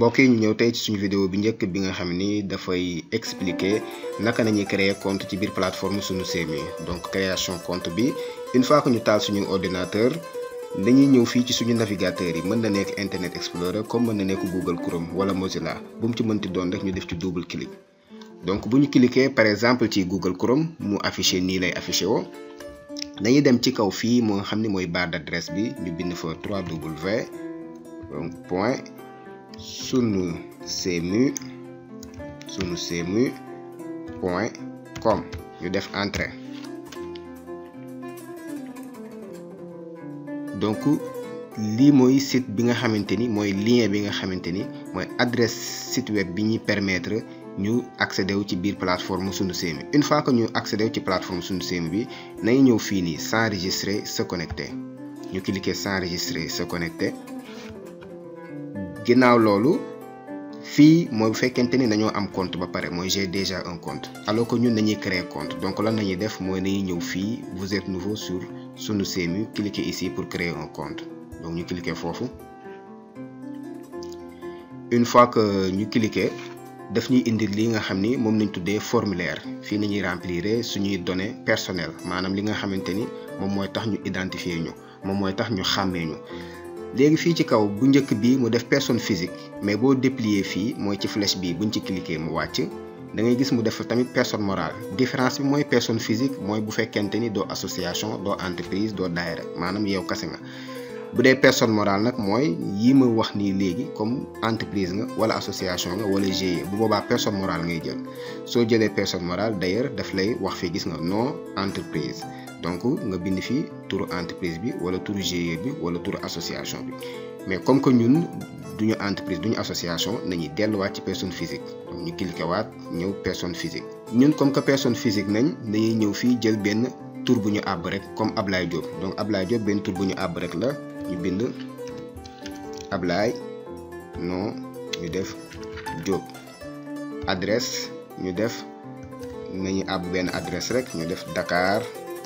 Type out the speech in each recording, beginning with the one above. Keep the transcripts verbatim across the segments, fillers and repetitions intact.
mbokk yi ñu ñëw tey ci suñu vidéo bi njëkk bi nga xam ni dafay expliquer naka nañuy créer compte ci biir plateforme Sunu C M U. Donc création compte bi une fois que ñu taal suñu ordinateur dañuy ñëw fii ci suñu navigateur yi, mën na nekk Internet Explorer comme mën na nekk Google Chrome wala Mozilla, bu mu ci mënti doon rek ñu def ci double clic. Donc bu ñu cliquer par exemple ci Google Chrome mu affiché nii lay affiché woo. dañuy dem ci kaw fii moo nga xam ni mooy barre d'adresse bi ñu bind fa www point sunu cmu sunu cmu point com ñu def entrée. donc lii mooy site bi nga xamante ni mooy lien bi nga xamante ni mooy adresse site web bi ñuy permettre ñu accéder wu ci biir plateforme Sunu C M U. Une fois que ñu accéder wu ci plateforme Sunu C M U bi nañ ñëw fii nii s'enregistrer se connecter ñu cliquer s'enregistrer se connecter. ginnaaw loolu fii mooy bu fekkente ni dañoo am compte ba pare mooy j'ai déjà un compte, alors que ñun dañuy créer compte. donc lan nañuy def mooy nañuy ñëw fii vous êtes nouveau sur Sunu C M U, cliquez ici pour créer un compte. donc ñu cliquer foofu. une fois que ñu cliquer daf ñuy indi li nga xam ni moom lañ tuddee formulaire. fii nañuy remplir suñuy données personnelles, maanaam li nga xamante ni moom mooy tax ñu identifier ñu, moom mooy tax ñu xàmmee ñu. léegi fii ci kaw bu njëkk bi mu def personne physique, mais boo déplier fii mooy ci flèche bi buñ ci cliquer mu wàcc da ngay gis mu def tamit personne morale. différence bi mooy personne physique mooy bu fekkente ni doo association, doo entreprise, doo daayira, maanaam yow kase nga. bu dee personne morale nag mooy yi ma wax nii léegi comme entreprise nga wala association nga wala G I E, bu boobaa personne morale ngay jël. soo jëlee personne morale d'ailleurs daf lay wax fii gis nga non entreprise, donc nga bind fii turu entreprise bi wala turu G I E bi wala turu association bi. mais comme que ñun duñu entreprise duñu association nañuy delluwaat ci personne physique, donc ñu cliquer waat ñëw personne physique. ñun comme que personne physique nañ dañuy ñëw fii jël benn tur bu ñu àbb rek comme Ablaye Diop. donc Ablaye Diop benn tur bu ñu àbb rek la, ñu bind Ablaye non ñu def Diop. adresse ñu def nañu àbb benn adresse rek ñu def Dakar.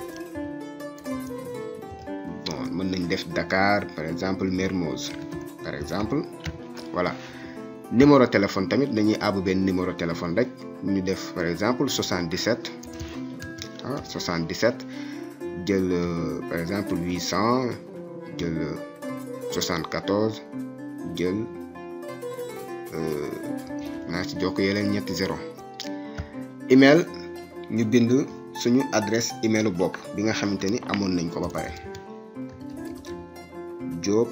bon mën nañ def Dakar par exemple Mermoz par exemple. voilà numéro téléphone tamit dañuy àbb benn numéro téléphone rek ñu def par exemple soixante-dix-sept ah soixante-dix-sept jël par exemple huit cents jël soixante-quatorze jël naa ci jokk yeneen ñetti zéro. email ñu bind suñu adresse emailu bopp bi nga xamante ni amoon nañ ko ba pare, Diop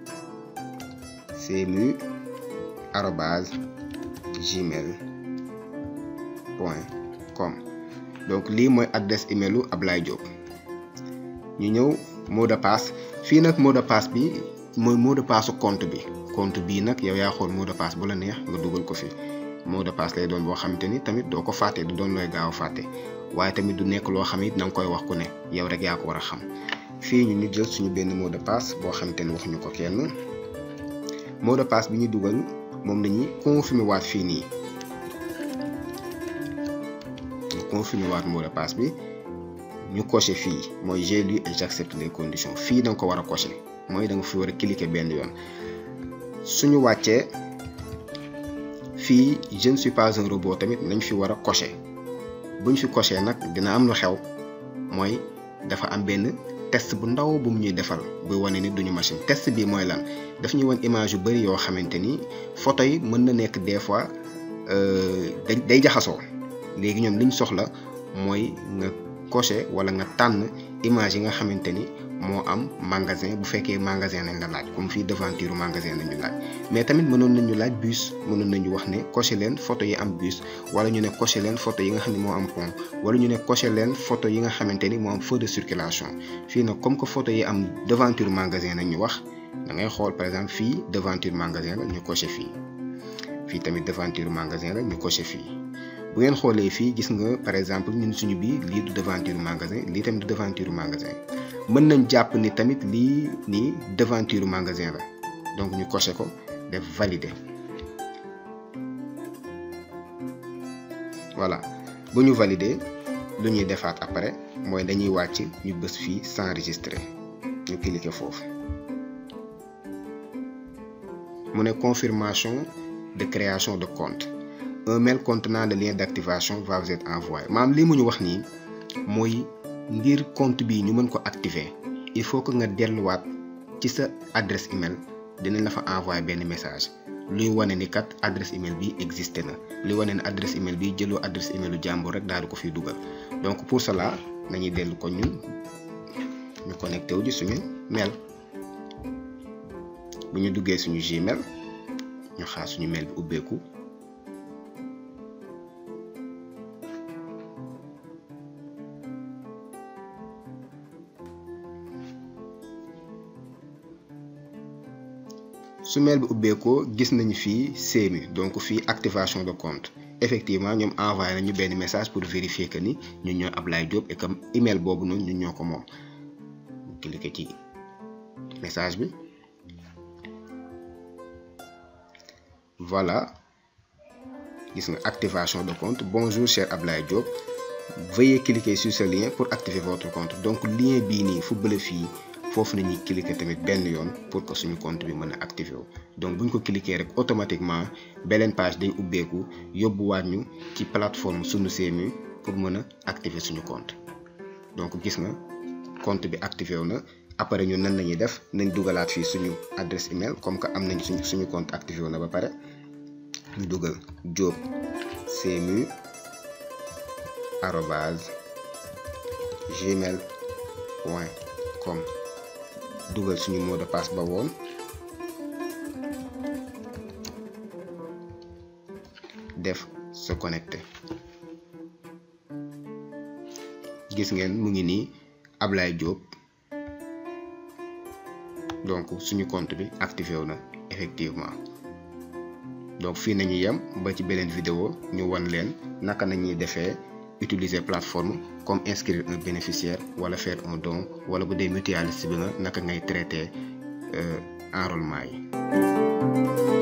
cmu arobase gmail point com. donc lii mooy adresse emailu Ablaye Diop. ñu ñëw mot de passe. fii nag mot de passe bi mooy mot de passe compte bi. compte bii nag yow yaa xool mot de passe bu la neex nga dugal ko fi. mot de passe lay doon boo xamante ni tamit doo ko fàtte, du doon looy gaaw a fàtte, waaye tamit du nekk loo xam it na nga koy wax ku ne, yow rek yaa ko war a xam. fii ñu ñu jël suñu benn mot de passe boo xamante ni waxuñu ko kenn. mot de passe bi ñu dugal moom lañuy confirmer waat fii nii. confirmer waat mot de passe bi ñu coché fii mooy j'ai lu et j'accepte les conditions. fii da nga ko war a coché, mooy da nga fi war a cliquer benn yoon. suñu wàccee fii je ne suis pas un robot tamit nañ fi war a coché. buñ fi coché nag dina am lu xew, mooy dafa am benn test bu ndaw bu mu ñuy defal buy wane ni duñu machine. test bi mooy lan, daf ñuy wan image yu bari yoo xamante ni photo yi mën na nekk des fois day day jaxasoo. léegi ñoom liñ soxla mooy nga coché wala nga tànn image yi nga xamante ni moo am magasin, bu fekkee magasin lañ la laaj, comme fii devanture magasin lañu laaj. mais tamit mënoon nañu laaj bus, mënoon nañu wax ne coché leen photo yi am bus, wala ñu ne coché leen photo yi nga xam ne moo am pont, wala ñu ne coché leen photo yi nga xamante ni moo am feu de circulation. fii nag comme que photo yi am devanture magasin lañ ñu wax, da ngay xool par exemple fii devanture magasin la ñu coché fii, fii tamit devanture magasin la ñu coché fii. bu ngeen xoolee fii gis nga par exemple ñun suñu bii lii du devanture magasin, lii tamit du devanture magasin. mën nañ jàpp ni tamit lii nii devanture magasin la, donc ñu coché ko def valider. voilà bu ñu valider lu ñuy defaat après mooy dañuy wàcc ñu bës fii s'enregistrer ñu cliquer foofu. mu ne confirmation de création de compte. Un mail contenant le lien d'activation va vous être envoyé maanaam li mu ñu wax nii mooy ngir compte bi ñu mën ko activer il faut que nga delluwaat ci sa adresse email dinañ la fa envoyer benn message luy wane ni kat adresse email bi existé na luy wane ne adresse email bi jëloo adresse email lu jàmbur rek daal di ko fiy dugal donc pour cela nañuy dellu ko ñun ñu connecté wu ji suñu mail bu ñu duggee suñu Gmail ñu xaar suñu mail bi ubbeeku su mail bi ubbeekoo gis nañu fii C M U donc fii activation de compte effectivement ñoom envoyé nañu benn message pour vérifier que ni ñun ñoo Ablaye Diop et que email boobu noonu ñun ñoo ko moom cliquer ci message bi voilà gis nga activation de compte bonjour cher Ablaye Diop veuillez cliquer sur ce lien pour activer votre compte donc lien bii nii fu bële fii foofu nañuy cliquer tamit benn yoon pour que suñu compte bi mën a activer wu donc buñ ko cliquer rek automatiquement beneen page day ubbeeku yóbbuwaat ñu ci plateforme sunu C M U pour mën a activer suñu compte donc gis nga compte bi activé wu na après ñun nan lañuy def nañ dugalaat fii suñu adresse email comme que am nañ suñu suñu compte activé wu na ba pare ñu dugal Diop C M U arobase gmail point com dugal suñu mot de passe ba woon def se connecter gis ngeen mu ngi nii Ablaye Diop donc suñu compte bi activé wu na effectivement donc fii nañu yem ba ci beneen vidéo ñu wan leen naka nañuy defee utiliser plateforme comme inscrire un bénéficiaire wala faire un don wala bu dee mutualiste bi nga naka ngay traiter enrôlement yi